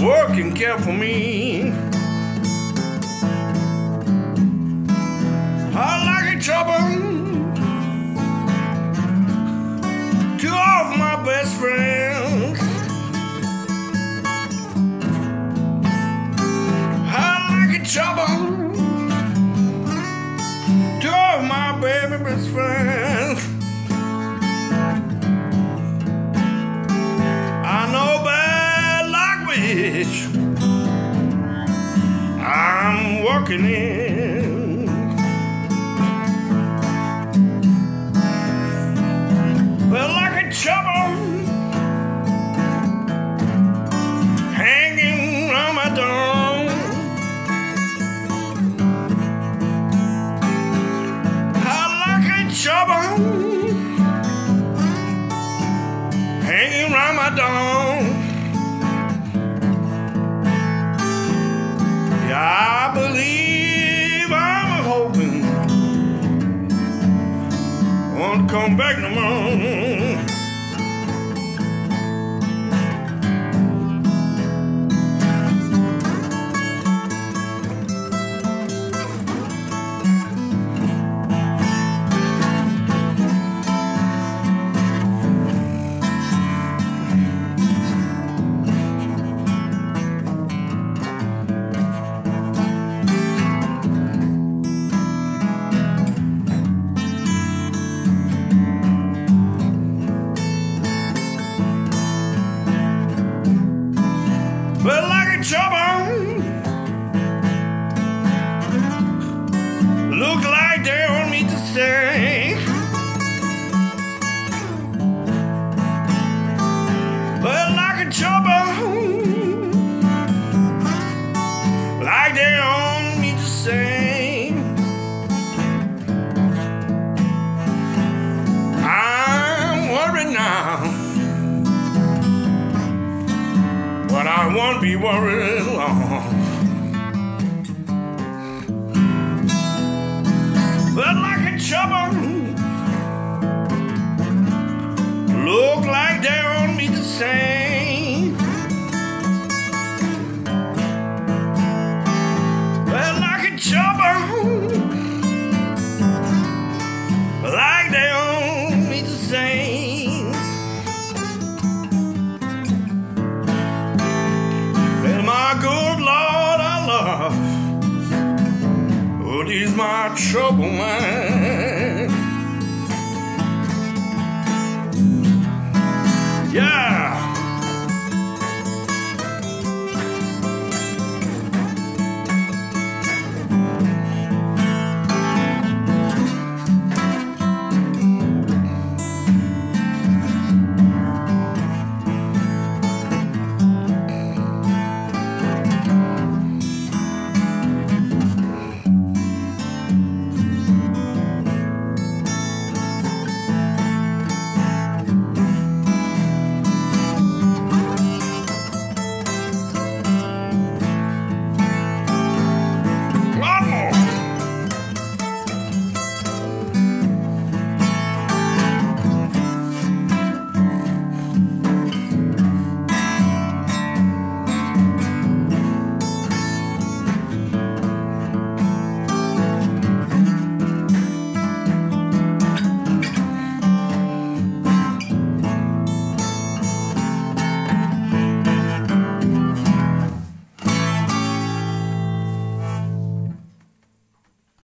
work and care for me. I like it trouble. Two of my best friends. I like it trouble. Two of my baby best friends. I know bad luck which I'm working in. Well, like a trouble hanging round my door. I like a trouble hanging round my door. Yeah, I believe I'm hoping won't come back no more. Well, like a trouble, look like they want me to stay. Well, like a trouble, like they want me to stay. I'm worried now, but I won't be worried long. But like a trouble, look like they want me to sing. Well, like a trouble, like they want me to sing. My good Lord, I love, oh, he's my trouble, man.